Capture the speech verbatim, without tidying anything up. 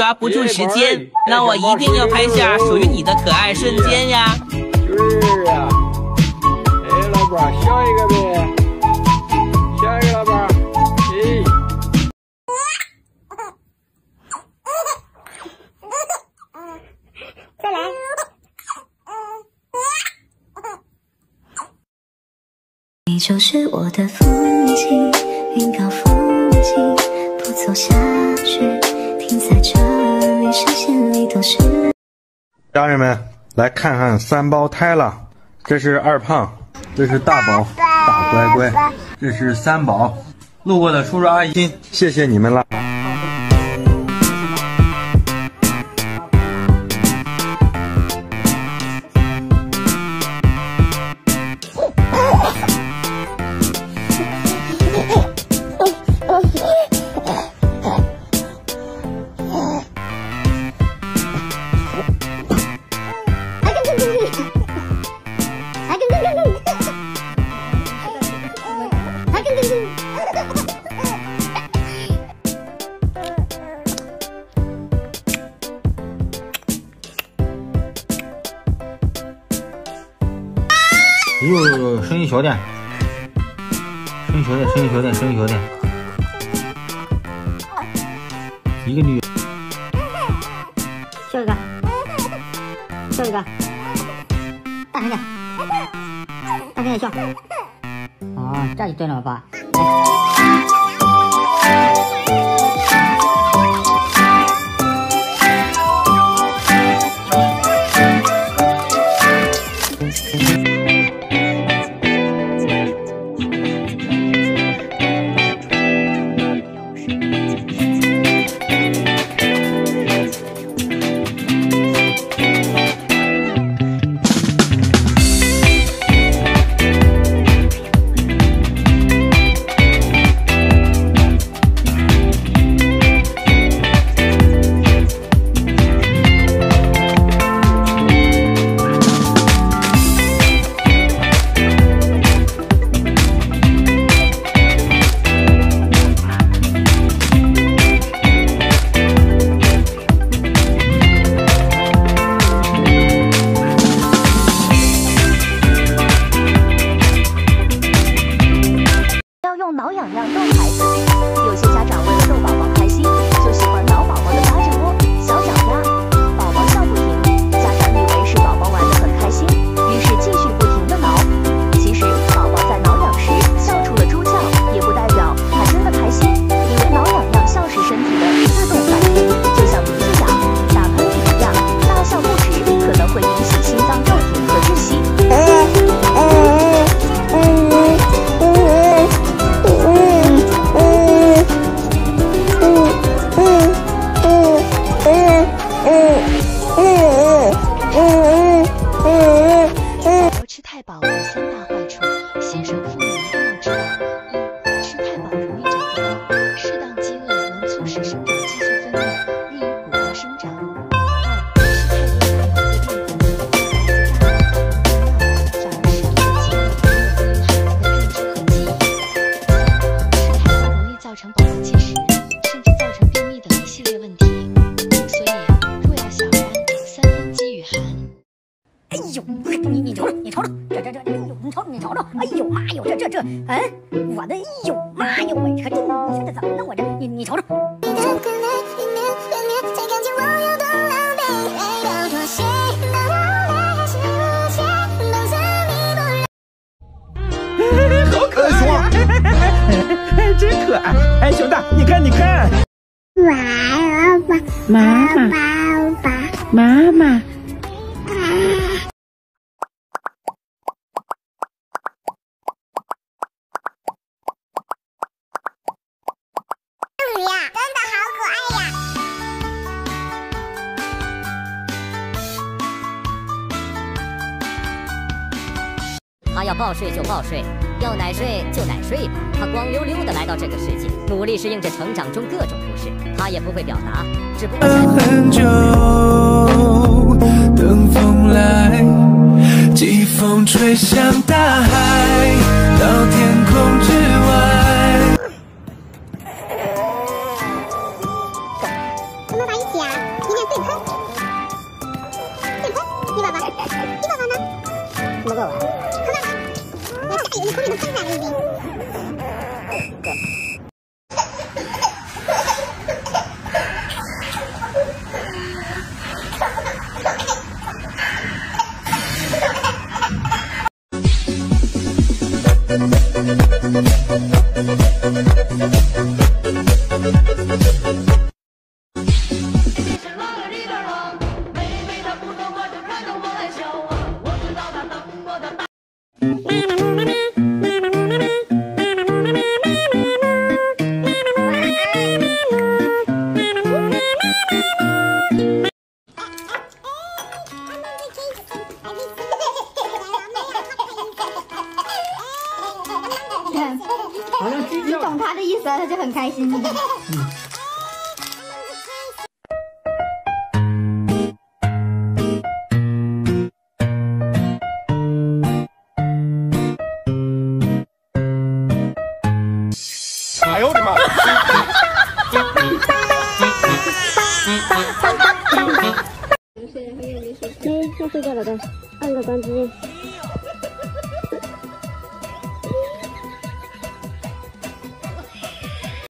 抓不住时间，那我一定要拍下属于你的可爱瞬间呀！ 是啊，哎，老板，下一个呗，下一个老板，哎。 再来。你就是我的父母亲，云高父母亲，不走下去，停在这里，视线里都是。 家人们，来看看三胞胎了，这是二胖，这是大宝，大乖乖，这是三宝。路过的叔叔阿姨，谢谢你们了。 哟，声音小点，声音小点，声音小点，声音小点。一个女， 笑一个，笑一个，大声点，大声点笑。哦，这就对了吧？ 用挠痒痒逗孩子，有些家长为了逗宝宝开心，就喜欢挠宝宝的八只窝、小脚丫，宝宝笑不停，家长以为是宝宝玩得很开心，于是继续不停地挠。其实宝宝在挠痒时笑出了猪叫，也不代表他真的开心，因为挠痒痒笑是身体的自动反应，就像鼻子痒、打喷嚏一样，大笑不止可能会引起心脏骤停和窒息。吃太饱有三大坏处，新手父母一定要知道。一、吃太饱容易长不高，适当饥饿能促使生长激素分泌，利于骨骼生长。二、吃太多油腻会淀粉，孩子大脑和脑长适度的饥饿，有利于孩子的认知和记忆。三、吃太多容易造成饱腹结食，甚至造成便秘等一系列问题。所以，若要小安，三分饥与寒。哎呦，你你瞅瞅，你瞅瞅，这这这，哎呦，你瞅瞅，你瞅瞅，哎呦妈哟，这这这，嗯，我的哎呦妈哟，我这这你说这怎么弄？我这你你瞅瞅。 好可爱啊！真可爱！哎，熊大，你看你看。 娃娃， 妈妈， 爸爸， 妈妈。 他要报税就报税，要奶睡就奶睡吧。他光溜溜的来到这个世界，努力适应着成长中各种不适。他也不会表达，只不过很久，等风来，季风吹向大海，到天空之外。 我们在一起啊。 鸡宝宝，鸡宝宝呢？什么狗啊？看到吗？我差点从里面喷出来了已经。 你懂他的意思了，他就很开心。嗯。 哎呦我的妈！ 哎，要睡觉了该，按个关机。